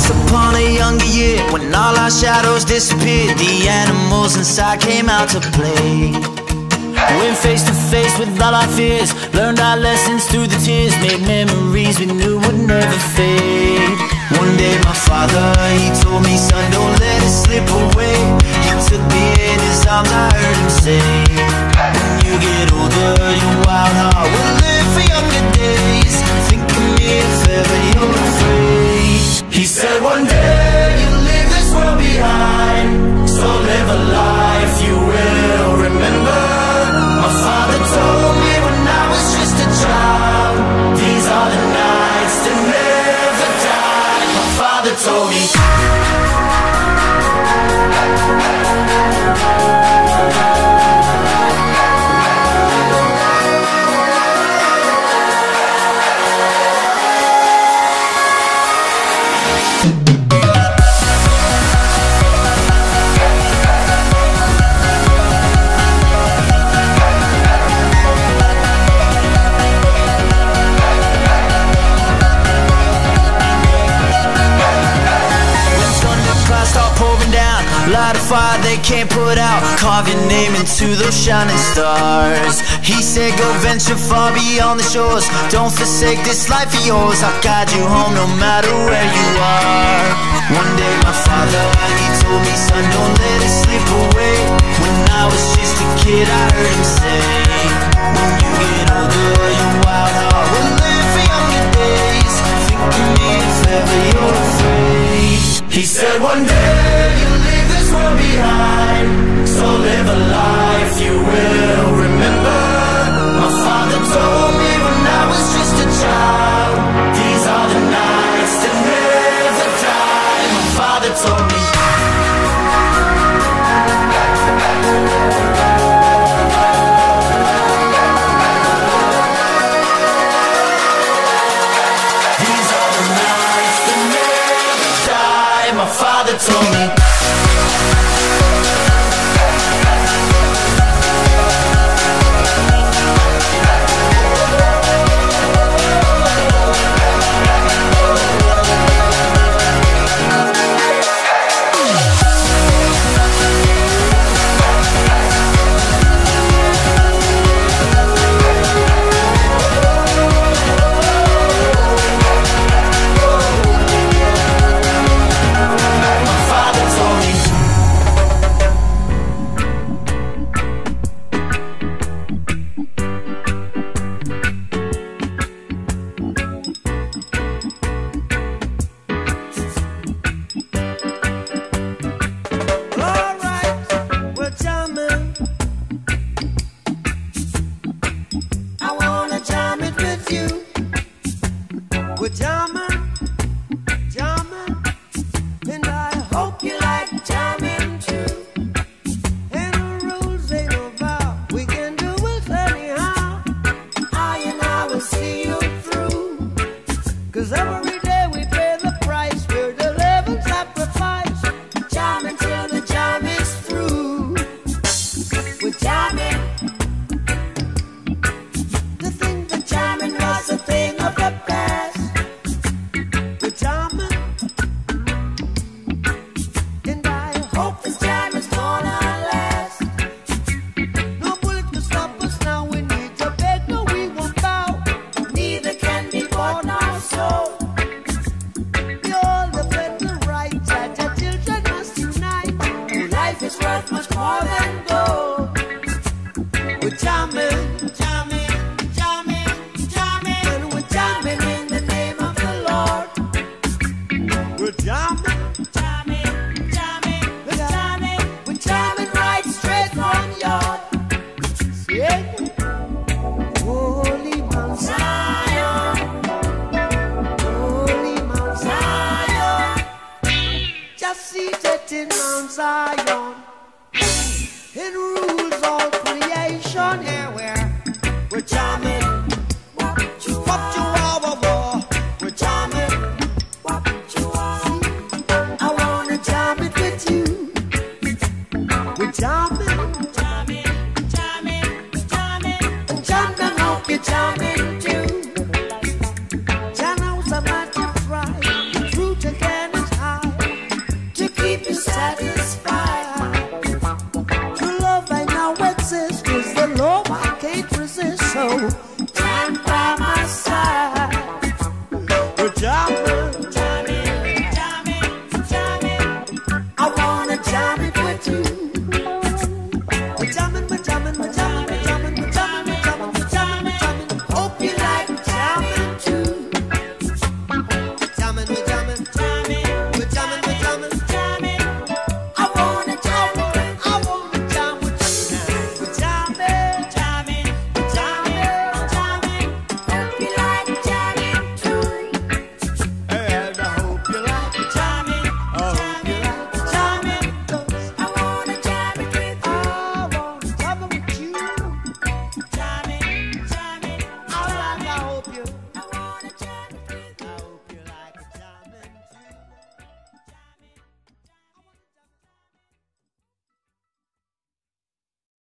Once upon a younger year, when all our shadows disappeared, the animals inside came out to play. Went face to face with all our fears, learned our lessons through the tears, made memories we knew would never fade. One day my father, he told me, son, don't let it slip away. He took me in his arms, I heard him say, when you get older, your wild heart will live for younger days. Think of me if ever you're afraid. He said one day you'll leave this world behind, so live a life you will remember. My father told me when I was just a child, these are the nights that never die. My father told me. Light a fire they can't put out, carve your name into those shining stars. He said go venture far beyond the shores, don't forsake this life of yours. I'll guide you home no matter where you are. One day my father, he told me, son, don't let it slip away. When I was just a kid I heard him say, when you get older your wild heart will live for younger days. Think of me if ever you're afraid. He said one day you'll leave this world behind, so live a life you will remember. My father told me when I was just a child, these are the nights that never die. My father told me. These are the nights that never die. My father told me. go.